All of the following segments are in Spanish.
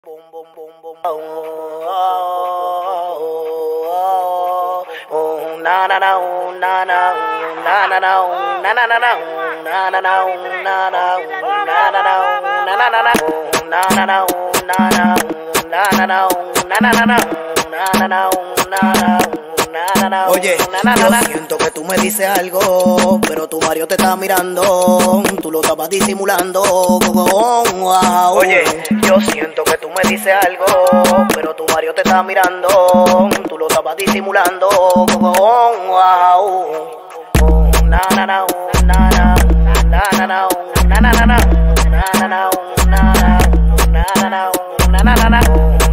Boom, boom, boom, boom. Oh, oh, oh, oh, oh, na na na, na na, na na na, na na na, na na na, na na, na na na, na na na, na na na, na na na, na na na, na na na, na na. Oye, yo siento que tú me dices algo, pero tu Mario te está mirando, tú lo estabas disimulando. Oye, yo siento que tú me dices algo, pero tu Mario te está mirando, tú lo estabas disimulando. Na na na, na na, na na na, na na na, na na na, na na na,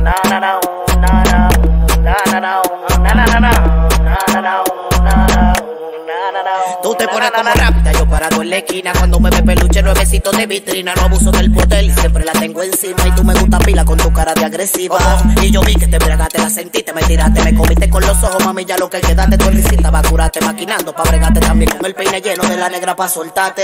tú te pones como rápida, yo parado en la esquina. Cuando me ve peluche, nuevecito de vitrina. No abuso del poder, siempre la tengo encima. Y tú me gusta pila con tu cara de agresiva. Y yo vi que te embriagaste, la sentiste, me tiraste, me comiste con los ojos, mami. Ya lo que quedaste, tu risita va a curarte, maquinando pa' bregarte también con el peine lleno de la negra pa' soltarte.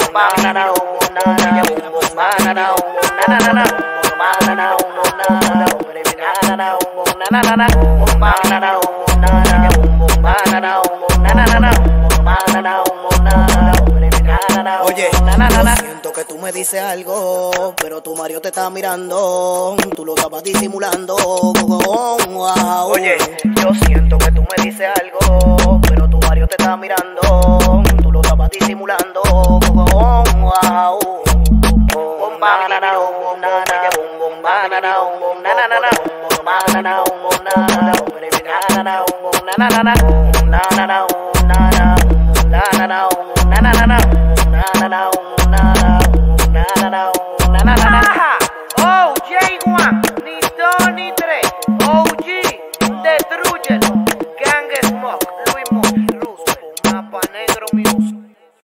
Oye, yo siento que tú me dices algo, pero tu Mario te está mirando, tú lo estabas disimulando. Oye, yo siento que tú me dices algo, pero tu Mario te está mirando, tú lo estabas disimulando. Na na na.